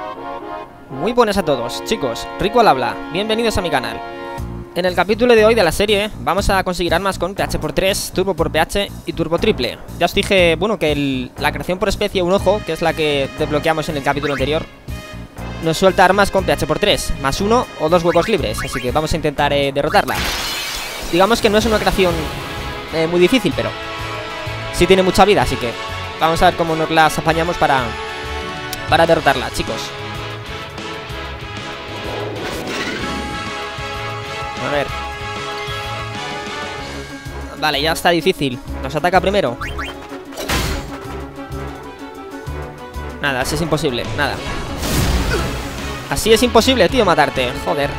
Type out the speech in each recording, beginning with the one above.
Muy buenas a todos, chicos, Rico al habla, bienvenidos a mi canal. En el capítulo de hoy de la serie vamos a conseguir armas con PH por 3, turbo por PH y turbo triple. Ya os dije, bueno, que la creación por especie un ojo, que es la que desbloqueamos en el capítulo anterior, nos suelta armas con PH por 3, más 1 o 2 huecos libres, así que vamos a intentar derrotarla. Digamos que no es una creación muy difícil, pero sí tiene mucha vida, así que vamos a ver cómo nos las apañamos para derrotarla, chicos. A ver. Vale, ya está difícil. Nos ataca primero. Nada, así es imposible, nada. Así es imposible, tío, matarte. Joder.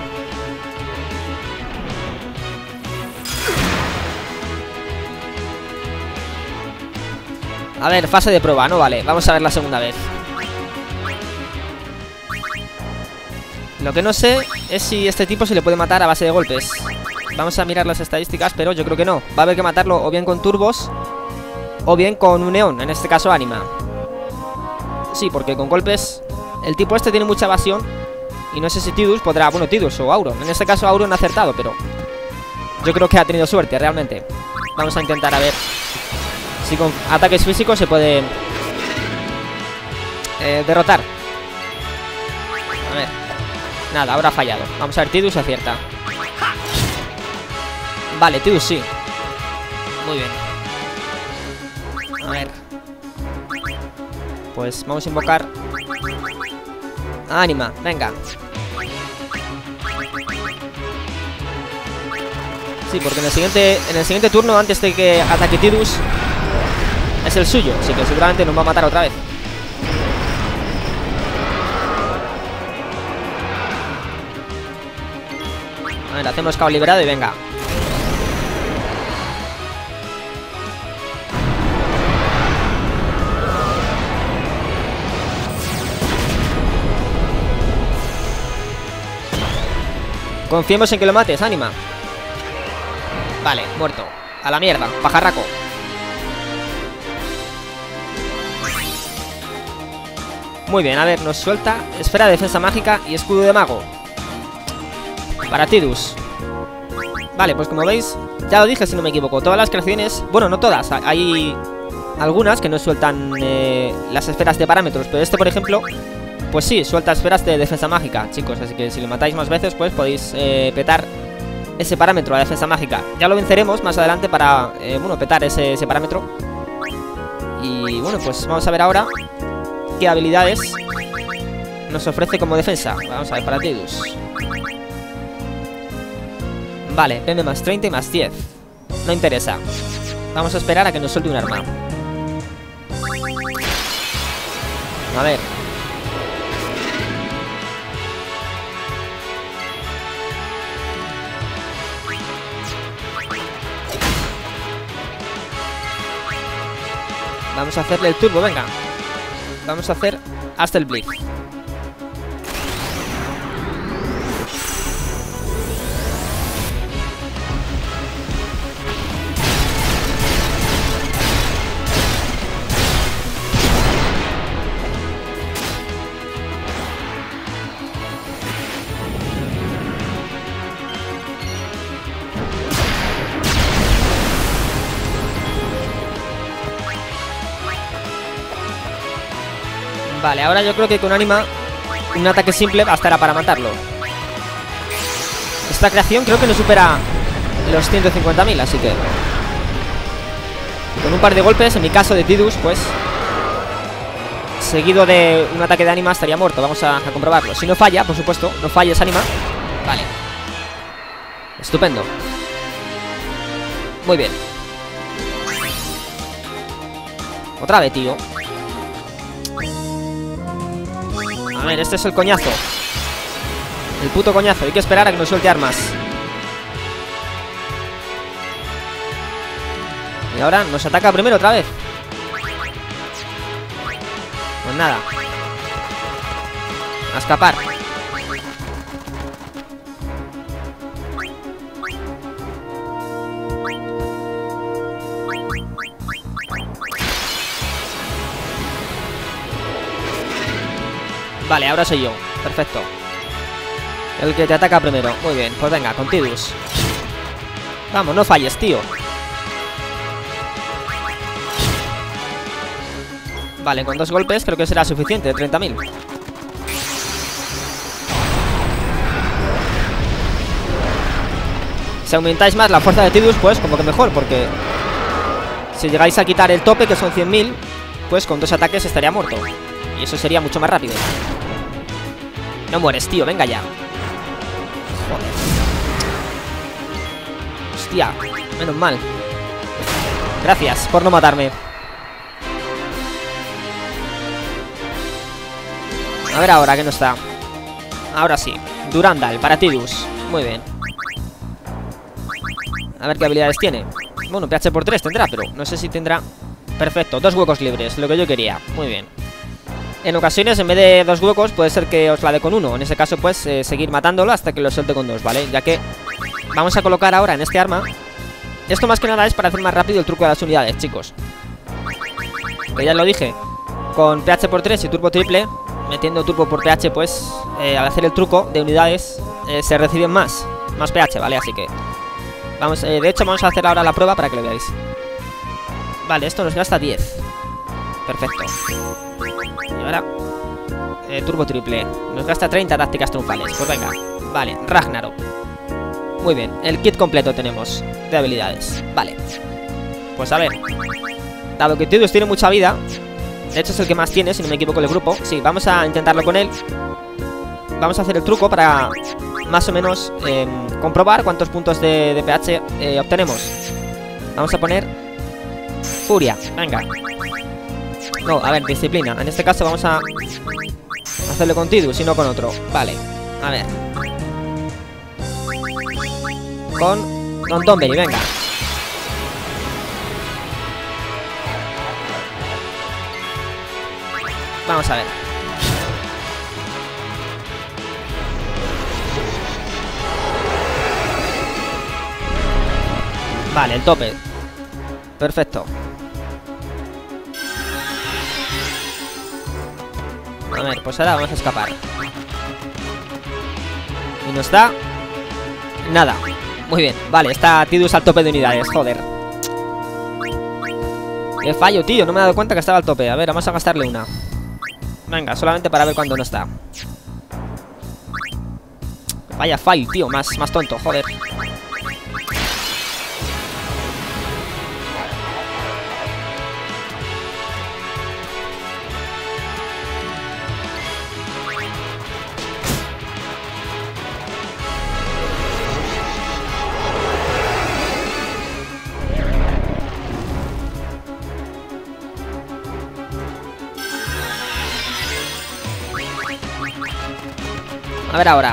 A ver, fase de prueba, no vale. Vamos a ver la segunda vez. Lo que no sé es si este tipo se le puede matar a base de golpes. Vamos a mirar las estadísticas, pero yo creo que no. Va a haber que matarlo o bien con turbos o bien con un neón, en este caso Anima. Sí, porque con golpes el tipo este tiene mucha evasión. Y no sé si Tidus podrá... Bueno, Tidus o Auron. En este caso Auron ha acertado, pero yo creo que ha tenido suerte, realmente. Vamos a intentar a ver si con ataques físicos se puede derrotar. A ver. Nada, ahora ha fallado. Vamos a ver, Tidus acierta. Vale, Tidus sí. Muy bien. A ver. Pues vamos a invocar a Anima, venga. Sí, porque en el siguiente turno, antes de que ataque Tidus, es el suyo, así que seguramente nos va a matar otra vez. A ver, hacemos caos liberado y venga. Confiemos en que lo mates, Anima. Vale, muerto. A la mierda, pajarraco. Muy bien, a ver, nos suelta esfera de defensa mágica y escudo de mago para Tidus. Vale, pues como veis, ya lo dije si no me equivoco, todas las creaciones, bueno, no todas, hay algunas que no sueltan las esferas de parámetros, pero este, por ejemplo, pues sí, suelta esferas de defensa mágica, chicos. Así que si lo matáis más veces, pues podéis petar ese parámetro, la defensa mágica. Ya lo venceremos más adelante para, bueno, petar ese parámetro. Y bueno, pues vamos a ver ahora qué habilidades nos ofrece como defensa. Vamos a ver para Tidus. Vale, PM más 30 y más 10. No interesa. Vamos a esperar a que nos suelte un arma. A ver. Vamos a hacerle el turbo, venga. Vamos a hacer hasta el Blitz. Vale, ahora yo creo que con Anima un ataque simple bastará para matarlo. Esta creación creo que no supera los 150.000, así que con un par de golpes, en mi caso de Tidus, pues seguido de un ataque de Anima estaría muerto. Vamos a comprobarlo. Si no falla, por supuesto, no falles, Anima. Vale. Estupendo. Muy bien. Otra vez, tío. A ver, este es el coñazo. El puto coñazo. Hay que esperar a que nos suelte armas. Y ahora nos ataca primero otra vez. Pues nada. A escapar. Vale, ahora soy yo. Perfecto. El que te ataca primero. Muy bien, pues venga, con Tidus. Vamos, no falles, tío. Vale, con 2 golpes creo que será suficiente, 30.000. Si aumentáis más la fuerza de Tidus, pues como que mejor, porque si llegáis a quitar el tope, que son 100.000, pues con 2 ataques estaría muerto. Y eso sería mucho más rápido. No mueres, tío, venga ya. Joder. Hostia, menos mal. Gracias por no matarme. A ver ahora, que no está. Ahora sí, Durandal, para Tidus. Muy bien. A ver qué habilidades tiene. Bueno, PH por 3 tendrá, pero no sé si tendrá. Perfecto, 2 huecos libres, lo que yo quería. Muy bien. En ocasiones, en vez de 2 huecos, puede ser que os la dé con 1. En ese caso, pues, seguir matándolo hasta que lo suelte con 2, ¿vale? Ya que vamos a colocar ahora en este arma. Esto más que nada es para hacer más rápido el truco de las unidades, chicos. Que ya lo dije. Con PH por 3 y turbo triple, metiendo turbo por PH, pues, al hacer el truco de unidades, se reciben más PH, ¿vale? Así que vamos, de hecho vamos a hacer ahora la prueba para que lo veáis. Vale, esto nos gasta 10. Perfecto. Y ahora turbo triple. Nos gasta 30 tácticas triunfales. Pues venga, vale, Ragnarok. Muy bien, el kit completo tenemos de habilidades. Vale. Pues a ver, dado que Tidus tiene mucha vida, de hecho es el que más tiene, si no me equivoco, del grupo. Sí, vamos a intentarlo con él. Vamos a hacer el truco para más o menos comprobar cuántos puntos de PH obtenemos. Vamos a poner Furia, venga. No, a ver, disciplina. En este caso vamos a hacerlo con Tidus y no con otro. Vale, a ver. Con Tomberry, venga. Vamos a ver. Vale, el tope. Perfecto. A ver, pues ahora vamos a escapar. Y nos da nada. Muy bien, vale, está Tidus al tope de unidades, joder. Qué fallo, tío, no me he dado cuenta que estaba al tope. A ver, vamos a gastarle una. Venga, solamente para ver cuándo no está. Vaya fail, tío, más tonto, joder. A ver ahora.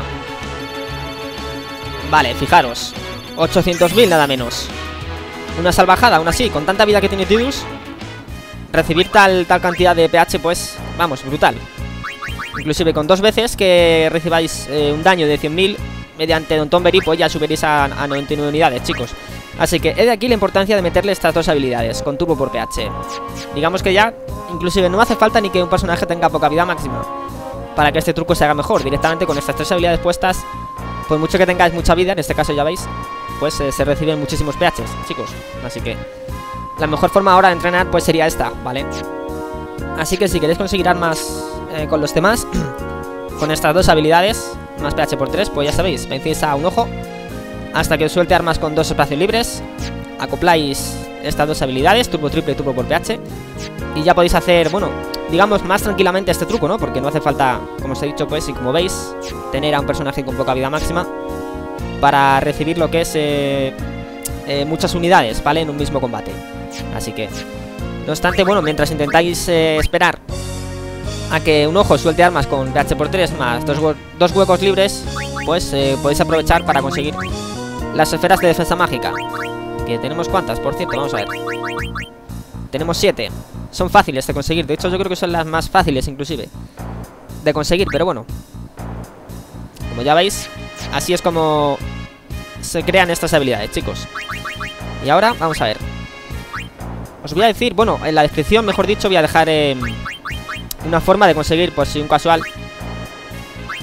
Vale, fijaros, 800.000 nada menos. Una salvajada, aún así, con tanta vida que tiene Tidus, recibir tal cantidad de PH, pues, vamos, brutal. Inclusive con 2 veces que recibáis un daño de 100.000 mediante Don Tomberry, pues ya subiréis a 99 unidades, chicos. Así que he de aquí la importancia de meterle estas 2 habilidades con turbo por PH. Digamos que ya, inclusive no hace falta ni que un personaje tenga poca vida máxima para que este truco se haga mejor. Directamente con estas 3 habilidades puestas, pues mucho que tengáis mucha vida, en este caso ya veis, pues se reciben muchísimos PHs, chicos. Así que la mejor forma ahora de entrenar pues sería esta, ¿vale? Así que si queréis conseguir armas con los demás, con estas 2 habilidades, más PH por 3, pues ya sabéis, vencéis a un ojo hasta que os suelte armas con 2 espacios libres. Acopláis estas 2 habilidades, turbo triple y turbo por PH, y ya podéis hacer, bueno, digamos, más tranquilamente este truco, ¿no? Porque no hace falta, como os he dicho, pues, y como veis, tener a un personaje con poca vida máxima para recibir lo que es muchas unidades, ¿vale? En un mismo combate. Así que, no obstante, bueno, mientras intentáis esperar a que un ojo suelte armas con PH por 3 más 2 huecos libres, pues podéis aprovechar para conseguir las esferas de defensa mágica. Que tenemos cuántas, por cierto, vamos a ver. Tenemos 7. Son fáciles de conseguir, de hecho yo creo que son las más fáciles inclusive de conseguir, pero bueno, como ya veis, así es como se crean estas habilidades, chicos. Y ahora, vamos a ver. Os voy a decir, bueno, en la descripción, mejor dicho, voy a dejar una forma de conseguir, por si un casual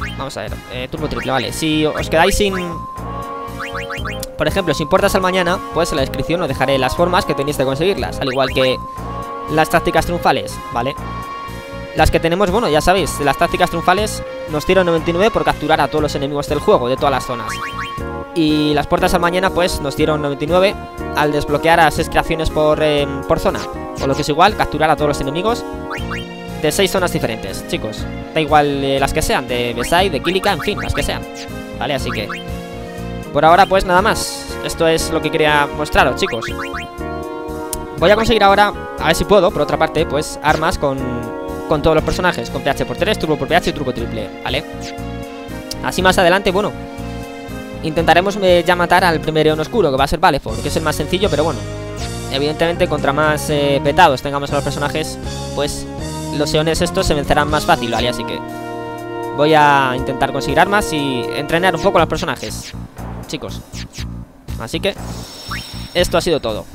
Vamos a ver, turbo triple, vale. Si os quedáis sin... Por ejemplo, si importas al mañana, pues en la descripción os dejaré las formas que tenéis de conseguirlas. Al igual que las tácticas triunfales, ¿vale? Las que tenemos, bueno, ya sabéis, las tácticas triunfales nos tiran 99 por capturar a todos los enemigos del juego, de todas las zonas. Y las puertas al mañana, pues, nos dieron 99 al desbloquear a 6 creaciones por zona. O lo que es igual, capturar a todos los enemigos de 6 zonas diferentes, chicos. Da igual las que sean, de Beside, de Kilika, en fin, las que sean. Vale, así que... Por ahora, pues, nada más. Esto es lo que quería mostraros, chicos. Voy a conseguir ahora, a ver si puedo, por otra parte, pues, armas con todos los personajes. Con PH por 3, turbo por PH y turbo triple, ¿vale? Así más adelante, bueno... Intentaremos ya matar al primer Eón Oscuro, que va a ser Valefor, que es el más sencillo, pero bueno. Evidentemente, contra más petados tengamos a los personajes, pues los Eones estos se vencerán más fácil, ¿vale? Así que voy a intentar conseguir armas y entrenar un poco a los personajes, chicos. Así que esto ha sido todo.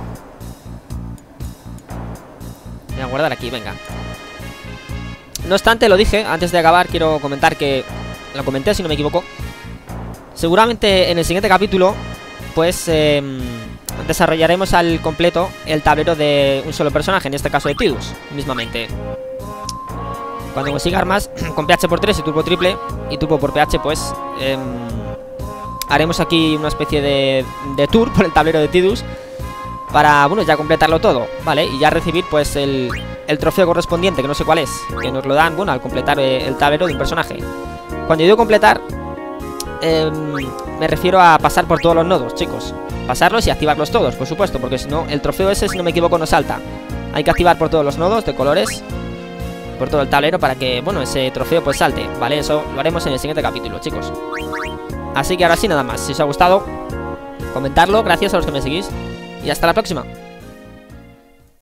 Voy a guardar aquí, venga. No obstante, lo dije, antes de acabar quiero comentar que... Lo comenté, si no me equivoco. Seguramente en el siguiente capítulo, pues, desarrollaremos al completo el tablero de un solo personaje, en este caso de Tidus, mismamente. Cuando consiga armas con PH por 3 y turbo triple y turbo por PH, pues, haremos aquí una especie de tour por el tablero de Tidus para, bueno, ya completarlo todo, ¿vale? Y ya recibir, pues, el trofeo correspondiente, que no sé cuál es, que nos lo dan, bueno, al completar el tablero de un personaje. Cuando yo digo completar... me refiero a pasar por todos los nodos, chicos. Pasarlos y activarlos todos, por supuesto, porque si no, el trofeo ese, si no me equivoco, no salta. Hay que activar por todos los nodos de colores, por todo el tablero, para que, bueno, ese trofeo pues salte, ¿vale? Eso lo haremos en el siguiente capítulo, chicos. Así que ahora sí, nada más. Si os ha gustado, comentarlo, gracias a los que me seguís, y hasta la próxima.